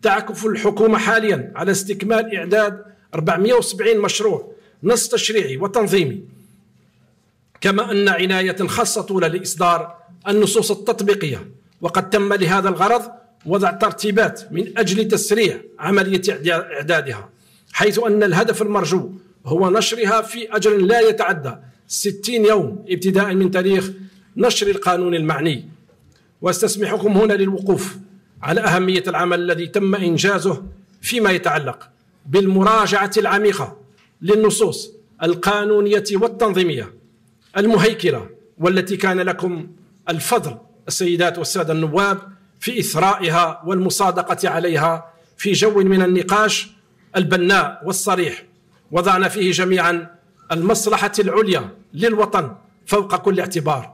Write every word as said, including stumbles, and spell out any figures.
تعكف الحكومة حاليا على استكمال إعداد أربعمئة وسبعين مشروع نص تشريعي وتنظيمي، كما أن عناية خاصة طولة لإصدار النصوص التطبيقية، وقد تم لهذا الغرض وضع ترتيبات من أجل تسريع عملية إعدادها، حيث أن الهدف المرجو هو نشرها في أجل لا يتعدى ستين يوم ابتداء من تاريخ نشر القانون المعني. واستسمحكم هنا للوقوف على أهمية العمل الذي تم إنجازه فيما يتعلق بالمراجعة العميقة للنصوص القانونية والتنظيمية المهيكلة، والتي كان لكم الفضل السيدات والسادة النواب في إثرائها والمصادقة عليها في جو من النقاش البناء والصريح، وضعنا فيه جميعا المصلحة العليا للوطن فوق كل اعتبار.